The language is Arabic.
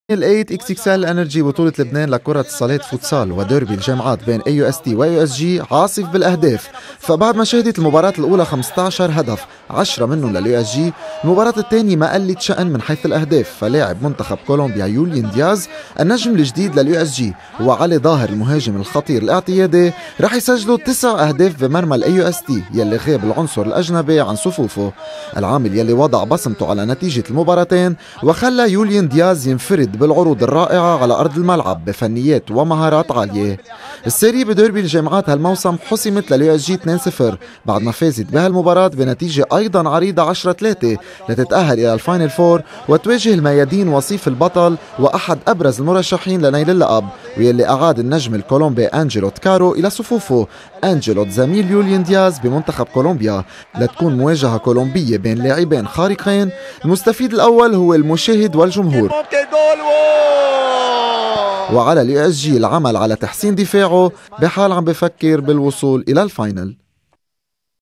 ال8 XXL انرجي بطولة لبنان لكرة الصالات فوتسال وديربي الجامعات بين AUST و USJ عاصف بالاهداف. فبعد ما شهدت المباراة الاولى 15 هدف 10 منهم لليو اس جي، المباراة الثانية ما قلت شأن من حيث الاهداف، فلاعب منتخب كولومبيا يوليان دياز النجم الجديد لليو اس جي وعلي ظاهر المهاجم الخطير الاعتيادي رح يسجلوا 9 اهداف بمرمى الاي اس تي يلي غاب العنصر الاجنبي عن صفوفه، العامل يلي وضع بصمته على نتيجة المباراتين وخلى يوليان دياز ينفرد بالعروض الرائعة على أرض الملعب بفنيات ومهارات عالية. السيري بديربي الجامعات هالموسم حسمت لليو اس جي 2-0 بعد ما فازت بهالمباراة بنتيجة أيضا عريضة 10-3 لتتأهل إلى الفاينل فور وتواجه الميادين وصيف البطل وأحد أبرز المرشحين لنيل اللقب، ويلي أعاد النجم الكولومبي أنجيلو تكارو إلى صفوفه. أنجيلو زميل يوليان دياز بمنتخب كولومبيا لتكون مواجهة كولومبية بين لاعبين خارقين، المستفيد الأول هو المشاهد والجمهور. وعلى اليو اس جي العمل على تحسين دفاعه بحال عم بفكر بالوصول إلى الفاينل.